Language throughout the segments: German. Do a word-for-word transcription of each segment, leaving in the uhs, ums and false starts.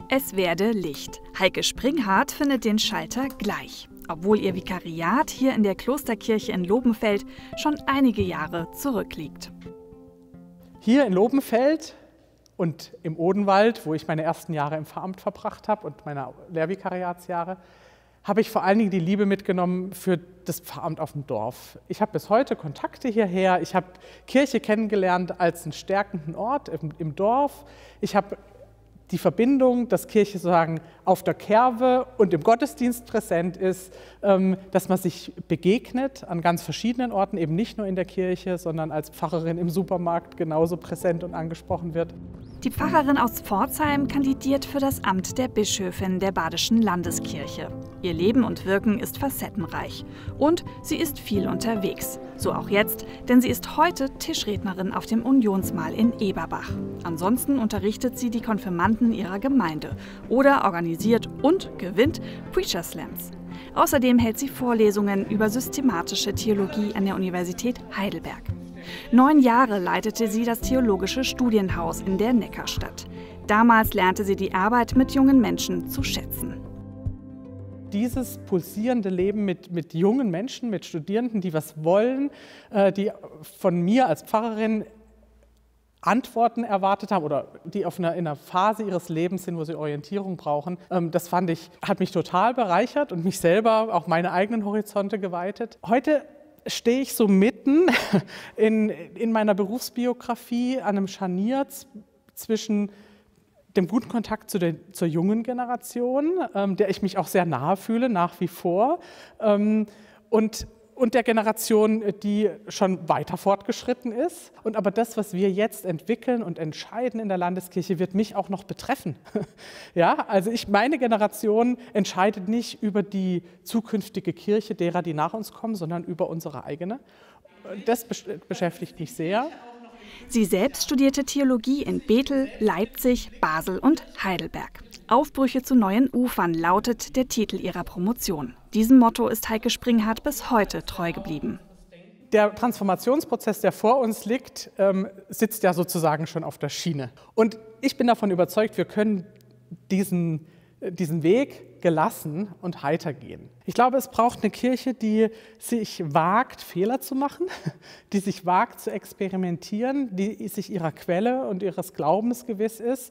Es werde Licht. Heike Springhardt findet den Schalter gleich, obwohl ihr Vikariat hier in der Klosterkirche in Lobenfeld schon einige Jahre zurückliegt. Hier in Lobenfeld und im Odenwald, wo ich meine ersten Jahre im Pfarramt verbracht habe und meine Lehrvikariatsjahre, habe ich vor allen Dingen die Liebe mitgenommen für das Pfarramt auf dem Dorf. Ich habe bis heute Kontakte hierher. Ich habe Kirche kennengelernt als einen stärkenden Ort im, im Dorf. Ich habe die Verbindung, dass Kirche sozusagen auf der Kerbe und im Gottesdienst präsent ist, dass man sich begegnet an ganz verschiedenen Orten, eben nicht nur in der Kirche, sondern als Pfarrerin im Supermarkt genauso präsent und angesprochen wird. Die Pfarrerin aus Pforzheim kandidiert für das Amt der Bischöfin der Badischen Landeskirche. Ihr Leben und Wirken ist facettenreich und sie ist viel unterwegs. So auch jetzt, denn sie ist heute Tischrednerin auf dem Unionsmahl in Eberbach. Ansonsten unterrichtet sie die Konfirmanden ihrer Gemeinde oder organisiert und gewinnt Preacher Slams. Außerdem hält sie Vorlesungen über systematische Theologie an der Universität Heidelberg. Neun Jahre leitete sie das Theologische Studienhaus in der Neckarstadt. Damals lernte sie die Arbeit mit jungen Menschen zu schätzen. Dieses pulsierende Leben mit, mit jungen Menschen, mit Studierenden, die was wollen, äh, die von mir als Pfarrerin Antworten erwartet haben oder die auf einer, in einer Phase ihres Lebens sind, wo sie Orientierung brauchen, ähm, das fand ich, hat mich total bereichert und mich selber, auch meine eigenen Horizonte geweitet. Heute stehe ich so mitten in, in meiner Berufsbiografie an einem Scharnier zwischen dem guten Kontakt zu der, zur jungen Generation, ähm, der ich mich auch sehr nahe fühle, nach wie vor, ähm, und, und der Generation, die schon weiter fortgeschritten ist. Und aber das, was wir jetzt entwickeln und entscheiden in der Landeskirche, wird mich auch noch betreffen. Ja, also ich, meine Generation entscheidet nicht über die zukünftige Kirche derer, die nach uns kommen, sondern über unsere eigene. Das beschäftigt mich sehr. Sie selbst studierte Theologie in Bethel, Leipzig, Basel und Heidelberg. Aufbrüche zu neuen Ufern lautet der Titel ihrer Promotion. Diesem Motto ist Heike Springhardt bis heute treu geblieben. Der Transformationsprozess, der vor uns liegt, ähm, sitzt ja sozusagen schon auf der Schiene. Und ich bin davon überzeugt, wir können diesen, diesen Weg gelassen und heiter gehen. Ich glaube, es braucht eine Kirche, die sich wagt, Fehler zu machen, die sich wagt zu experimentieren, die sich ihrer Quelle und ihres Glaubens gewiss ist.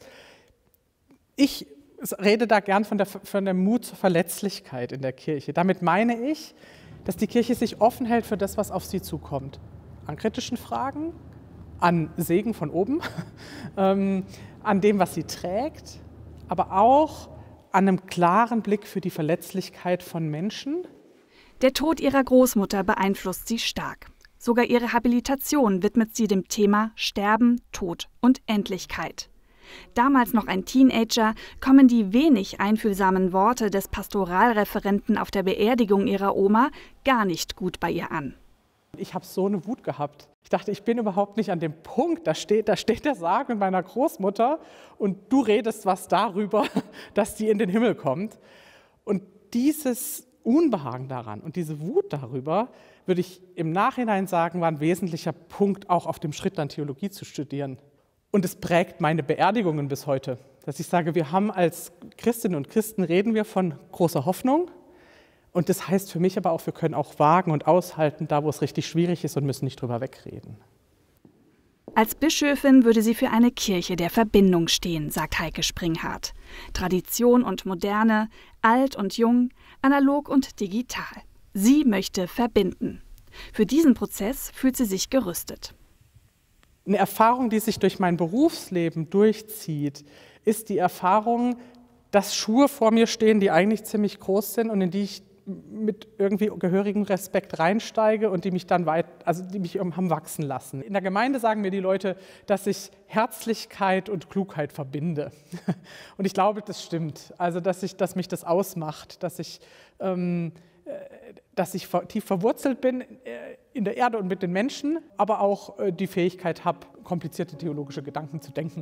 Ich rede da gern von der, von der Mut zur Verletzlichkeit in der Kirche. Damit meine ich, dass die Kirche sich offen hält für das, was auf sie zukommt. An kritischen Fragen, an Segen von oben, ähm, an dem, was sie trägt, aber auch an einem klaren Blick für die Verletzlichkeit von Menschen. Der Tod ihrer Großmutter beeinflusst sie stark. Sogar ihre Habilitation widmet sie dem Thema Sterben, Tod und Endlichkeit. Damals noch ein Teenager, kommen die wenig einfühlsamen Worte des Pastoralreferenten auf der Beerdigung ihrer Oma gar nicht gut bei ihr an. Ich habe so eine Wut gehabt. Ich dachte, ich bin überhaupt nicht an dem Punkt, da steht, da steht der Sarg mit meiner Großmutter und du redest was darüber, dass die in den Himmel kommt. Und dieses Unbehagen daran und diese Wut darüber, würde ich im Nachhinein sagen, war ein wesentlicher Punkt, auch auf dem Schritt dann Theologie zu studieren. Und es prägt meine Beerdigungen bis heute, dass ich sage, wir haben als Christinnen und Christen, reden wir von großer Hoffnung. Und das heißt für mich aber auch, wir können auch wagen und aushalten, da wo es richtig schwierig ist und müssen nicht drüber wegreden. Als Bischöfin würde sie für eine Kirche der Verbindung stehen, sagt Heike Springhardt. Tradition und Moderne, alt und jung, analog und digital. Sie möchte verbinden. Für diesen Prozess fühlt sie sich gerüstet. Eine Erfahrung, die sich durch mein Berufsleben durchzieht, ist die Erfahrung, dass Schuhe vor mir stehen, die eigentlich ziemlich groß sind und in die ich mit irgendwie gehörigem Respekt reinsteige und die mich dann weit, also die mich haben wachsen lassen. In der Gemeinde sagen mir die Leute, dass ich Herzlichkeit und Klugheit verbinde. Und ich glaube, das stimmt. Also, dass, ich, dass mich das ausmacht, dass ich, ähm, dass ich tief verwurzelt bin in der Erde und mit den Menschen, aber auch die Fähigkeit habe, komplizierte theologische Gedanken zu denken.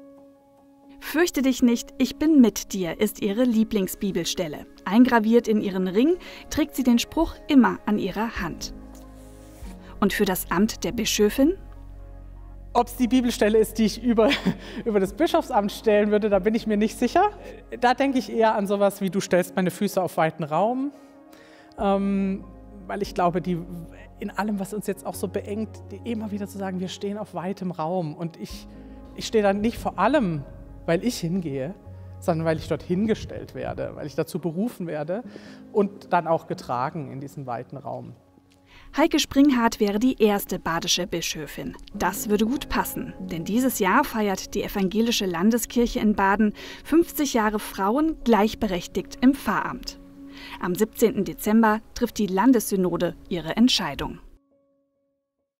Fürchte dich nicht, ich bin mit dir, ist ihre Lieblingsbibelstelle. Eingraviert in ihren Ring trägt sie den Spruch immer an ihrer Hand. Und für das Amt der Bischöfin? Ob es die Bibelstelle ist, die ich über, über das Bischofsamt stellen würde, da bin ich mir nicht sicher. Da denke ich eher an sowas wie, du stellst meine Füße auf weiten Raum, ähm, weil ich glaube, die, in allem, was uns jetzt auch so beengt, immer wieder zu sagen, wir stehen auf weitem Raum. Und ich, ich stehe da nicht vor allem, weil ich hingehe, sondern weil ich dort hingestellt werde, weil ich dazu berufen werde und dann auch getragen in diesem weiten Raum. Heike Springhardt wäre die erste badische Bischöfin. Das würde gut passen, denn dieses Jahr feiert die Evangelische Landeskirche in Baden fünfzig Jahre Frauen gleichberechtigt im Pfarramt. Am siebzehnten Dezember trifft die Landessynode ihre Entscheidung.